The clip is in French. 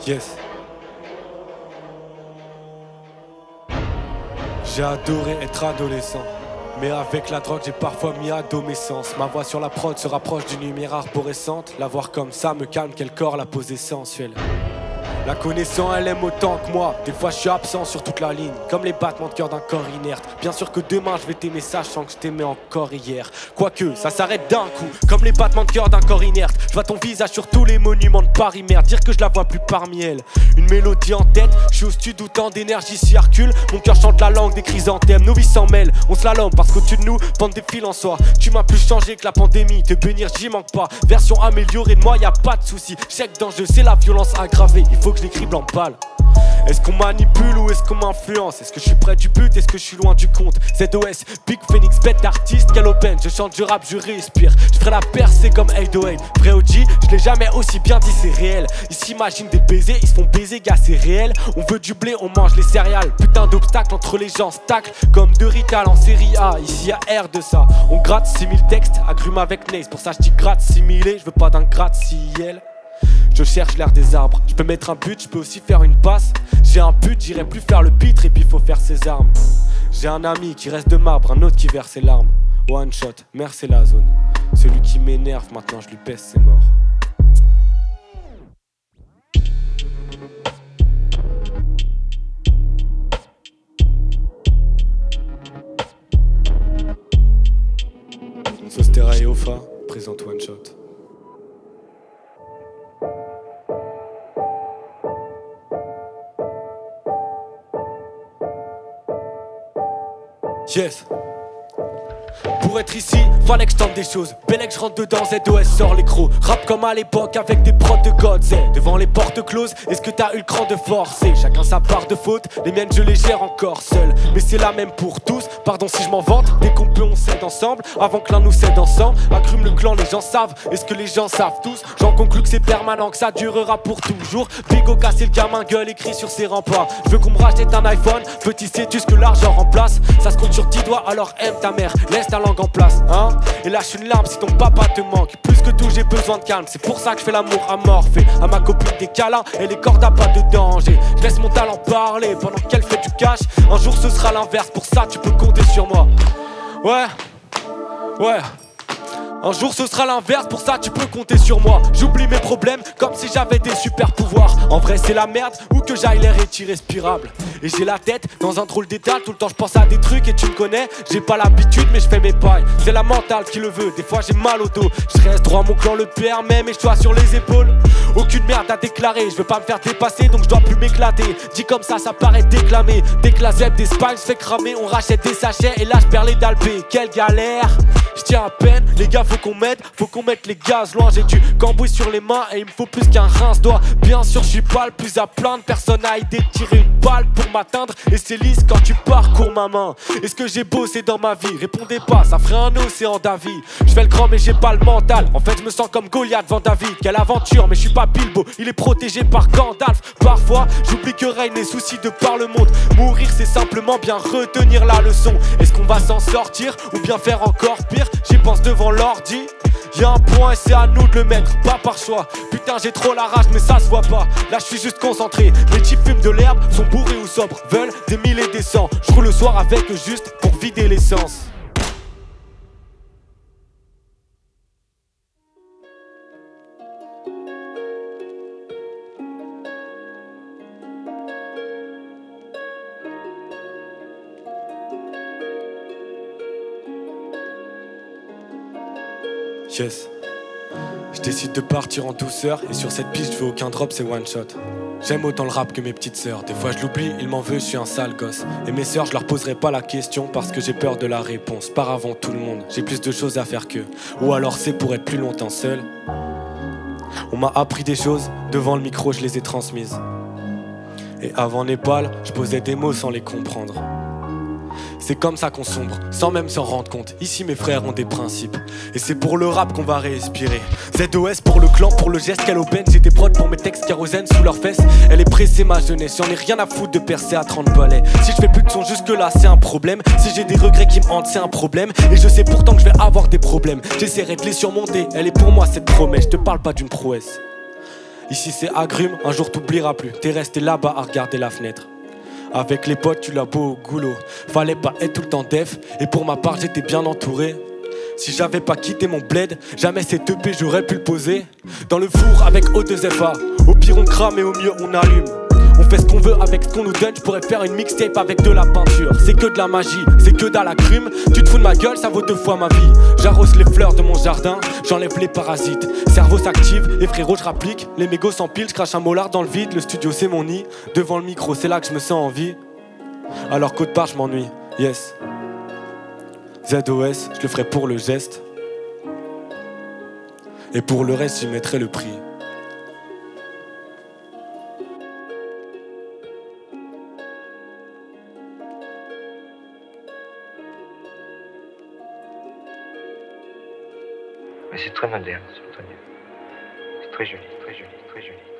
Yes. J'ai adoré être adolescent, mais avec la drogue j'ai parfois mis à dos mes sens. Ma voix sur la prod se rapproche d'une lumière arborescente. La voir comme ça me calme, quel corps la pose essentielle. La connaissant, elle aime autant que moi. Des fois je suis absent sur toute la ligne, comme les battements de cœur d'un corps inerte. Bien sûr que demain je vais t'aimer sachant que je t'aimais encore hier. Quoique ça s'arrête d'un coup, comme les battements de cœur d'un corps inerte. Je vois ton visage sur tous les monuments de Paris, merde. Dire que je la vois plus parmi elles. Une mélodie en tête, je suis au studio, tant d'énergie circule. Mon cœur chante la langue des chrysanthèmes. Nos vies s'en mêlent, on se slalom parce qu'au-dessus de nous pendent des fils en soi. Tu m'as plus changé que la pandémie, te bénir j'y manque pas. Version améliorée de moi, y a pas de souci. Chèque d'enjeu, c'est la violence aggravée. Il faut que je l'écris blanc pâle. Est-ce qu'on manipule ou est-ce qu'on m'influence? Est-ce que je suis près du but? Est-ce que je suis loin du compte? ZOS, Big Phoenix, bête d'artiste, quelle open. Je chante, je rappe, je respire. Je ferai la percée comme 808. Vrai OG, je l'ai jamais aussi bien dit, c'est réel. Ils s'imaginent des baisers, ils se font baiser, gars, c'est réel. On veut du blé, on mange les céréales. Putain d'obstacles entre les gens, stack comme de Rital en série A. Ici y'a R de ça. On gratte 6000 textes, agrume avec Naze. Pour ça je dis gratte similé, je veux pas d'un gratte-ciel. Je cherche l'air des arbres, je peux mettre un but, je peux aussi faire une passe. J'ai un but, j'irai plus faire le pitre et puis faut faire ses armes. J'ai un ami qui reste de marbre, un autre qui verse ses larmes. One shot, merde c'est la zone. Celui qui m'énerve, maintenant je lui pèse ses morts. Sostera et Ofa présente One Shot. Yes. Pour être ici, fallait que je tente des choses. Bellec, je rentre dedans, ZOS sort les crocs. Rap comme à l'époque avec des prods de God. Devant les portes closes, est-ce que t'as eu le cran de forcer? Chacun sa part de faute, les miennes je les gère encore seul. Mais c'est la même pour tous, pardon si je m'en vante. Dès qu'on peut on cède ensemble, avant que l'un nous cède ensemble. Accrume le clan, les gens savent, est-ce que les gens savent tous? J'en conclus que c'est permanent, que ça durera pour toujours. Bigo cassé le gamin, gueule écrit sur ses remparts. Je veux qu'on me rachète un iPhone, petit sais-tu ce que l'argent remplace? Ça se compte sur 10 doigts, alors aime ta mère, laisse ta langue en place, hein? Et lâche une larme si ton papa te manque. Plus que tout j'ai besoin de calme, c'est pour ça que je fais l'amour à Morphée. À ma copine des câlins et les cordes à pas de danger. Je laisse mon talent parler pendant qu'elle fait du cash. Un jour ce sera l'inverse, pour ça tu peux compter sur moi. Ouais. Un jour ce sera l'inverse, pour ça tu peux compter sur moi. J'oublie mes problèmes comme si j'avais des super pouvoirs. En vrai c'est la merde ou que j'aille l'air est irrespirable. Et j'ai la tête dans un drôle d'état, tout le temps je pense à des trucs et tu me connais. J'ai pas l'habitude mais je fais mes pailles. C'est la mentale qui le veut, des fois j'ai mal au dos. Je reste droit, mon clan le permet mais je dois sur les épaules. Aucune merde à déclarer, je veux pas me faire dépasser donc je dois plus m'éclater. Dit comme ça paraît déclamé. Dès que la zèbre des spines se fait cramer, on rachète des sachets et là je perds les dalpés. Quelle galère, je tiens à peine, les gars faut qu'on m'aide, faut qu'on mette les gaz loin. J'ai du cambouis sur les mains et il me faut plus qu'un rince-doigt. Bien sûr je suis pas le plus à plaindre, personne n'a idée de tirer une balle pour m'atteindre. Et c'est lisse quand tu parcours ma main. Est-ce que j'ai bossé dans ma vie? Répondez pas, ça ferait un océan d'avis. Je fais le grand mais j'ai pas le mental. En fait je me sens comme Goliath devant David. Quelle aventure mais je suis pas Bilbo, il est protégé par Gandalf. Parfois j'oublie que règne les soucis de par le monde. Mourir c'est simplement bien retenir la leçon. Est-ce qu'on va s'en sortir ou bien faire encore pire? J'y pense devant l'ordi. Y'a un point et c'est à nous de le mettre, pas par choix. Putain j'ai trop la rage mais ça se voit pas. Là je suis juste concentré. Les types fument de l'herbe, sont bourrés ou sobres, veulent des mille et des cents. Je roule le soir avec eux juste pour vider l'essence. Yes. Je décide de partir en douceur et sur cette piste je veux aucun drop, c'est one shot. J'aime autant le rap que mes petites sœurs. Des fois je l'oublie, il m'en veut, je suis un sale gosse. Et mes sœurs je leur poserai pas la question parce que j'ai peur de la réponse. Par avant tout le monde, j'ai plus de choses à faire qu'eux. Ou alors c'est pour être plus longtemps seul. On m'a appris des choses, devant le micro je les ai transmises. Et avant Népal, je posais des mots sans les comprendre. C'est comme ça qu'on sombre, sans même s'en rendre compte. Ici mes frères ont des principes. Et c'est pour le rap qu'on va respirer. ZOS pour le clan, pour le geste qu'elle aubaine. J'ai des prods pour mes textes kérosène sous leurs fesses. Elle est pressée ma jeunesse, j'en ai rien à foutre de percer à 30 balais. Si je fais plus de son jusque là c'est un problème. Si j'ai des regrets qui me hantent c'est un problème. Et je sais pourtant que je vais avoir des problèmes. J'essaierai de les surmonter, elle est pour moi cette promesse. Je te parle pas d'une prouesse. Ici c'est agrume, un jour t'oublieras plus. T'es resté là-bas à regarder la fenêtre. Avec les potes tu l'as beau au goulot. Fallait pas être tout le temps def. Et pour ma part j'étais bien entouré. Si j'avais pas quitté mon bled, jamais cette EP j'aurais pu le poser. Dans le four avec O2FA. Au pire on crame et au mieux on allume. On fait ce qu'on veut avec ce qu'on nous donne. Je pourrais faire une mixtape avec de la peinture. C'est que de la magie, c'est que dans la crume. Tu te fous de ma gueule, ça vaut 2 fois ma vie. J'arrose les fleurs de mon jardin, j'enlève les parasites. Cerveau s'active et frérot je rapplique. Les mégots s'empilent, je crache un molar dans le vide. Le studio c'est mon nid, devant le micro c'est là que je me sens en vie. Alors qu'autre part je m'ennuie, yes. ZOS, je le ferai pour le geste. Et pour le reste j'y mettrai le prix. Mais c'est très moderne, c'est très joli, très joli, très joli.